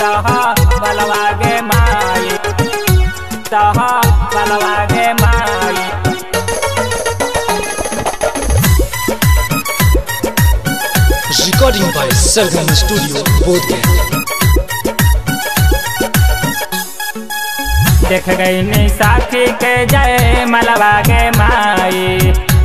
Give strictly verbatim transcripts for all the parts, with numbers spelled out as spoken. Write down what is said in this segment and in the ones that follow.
सहा बलवागे माई सहा बलवागे माई। Recording by Sargam Studio, Bodhgaya। देख गई नी साखी के जय मलवागे माई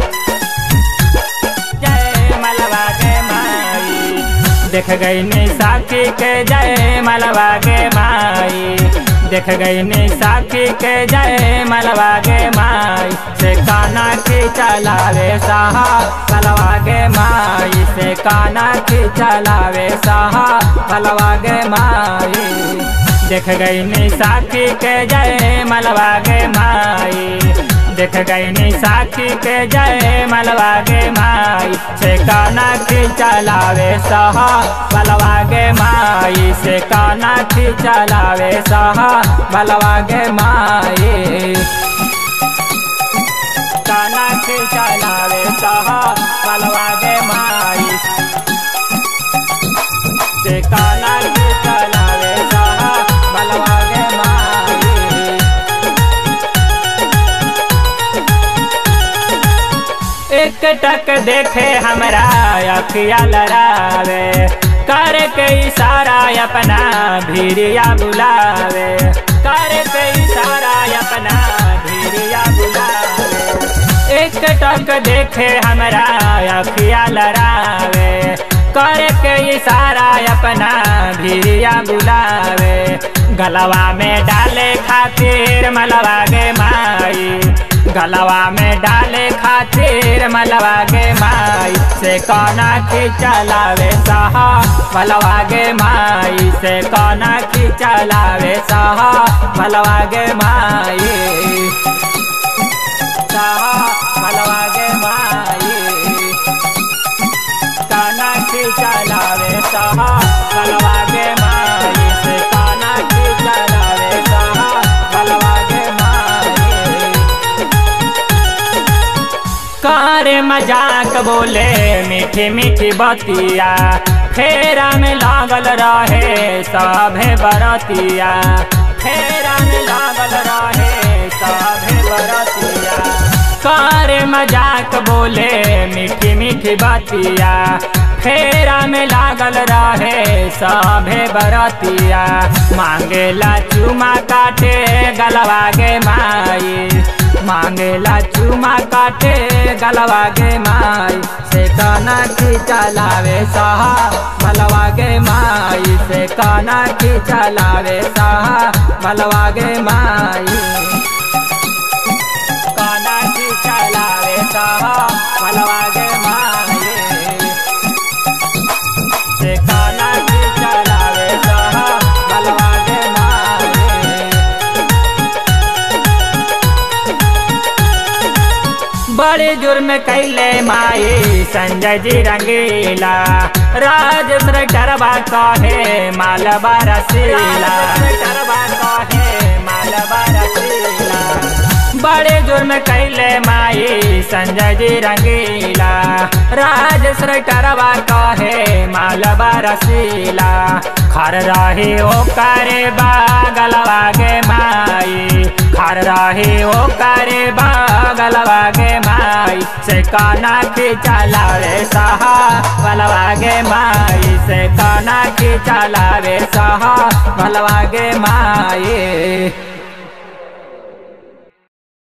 जय मलवागे माई। देख गई नी साखी के जय मलवागे माई देख गई नी साखी के जय मलवागे माई। से काना की चलावे सहा बलवागे माई से काना की चलावे सहा बलवागे माई। देख गई नी साखी के जय मलवागे माई देख गई नी साखी के जय मलवागे माई। से काना की चलावे सहा बलवागे माई से काना की चलावे सहा बलवागे माई। काना की चलावे सहा बलवागे माई से काना की चलावे सहा बलवागे माई। एक टक देखे हमरा अखिया लड़ावे कर के इशारा अपना भीरिया बुलावे कर के इशारा अपना भीरिया बुलावे। एक टक देखे हमरा अखिया लड़ावे कर के इशारा अपना भीरिया बुलावे। गलवा में डाले खातिर मलवागे माई गलवा में डाले खातिर मलवागे माई। से काना की चलावे सहा बलवागे माई से काना की चलावे सहा बलवागे माई सहा बलवागे माई। काना की चलावे सहा बलवागे माई से काना की चलावे सहा बलवागे माई। कार मजाक बोले मीठी मीठी बतिया फेरा में लागल रहे सभे बरतिया फेरा में लागल रहे सभे बरतिया। कार मजाक बोले मीठी मीठी बतिया फेरा में लागल रहे सभे बरतिया। मांगेला चुमा काटे गलवागे माई मांगेला चुमा काटे गलवागे माई। से काना की चलावे सहा बलवागे माई से काना की चलावे सहा बलवागे माई। काना की चलावे सहा बलवागे माई से काना की चलावे सहा बलवागे माई। बड़े जुर्म कैले माई संजय जी रंगीला राजेश डरबा कहे मालवा रसीला डरबा कहे मालवा रसीला। बड़े जुर्म कैले माई संजय जी रंगीला राजेश डरबा कहे मालवा रसीला। खर रही ओ करे बा गलवागे माई खर रही ओ करे बा गलवागे माई। से काना की चलावे सहा बलवागे माई से काना की चलावे सहा बलवागे माई।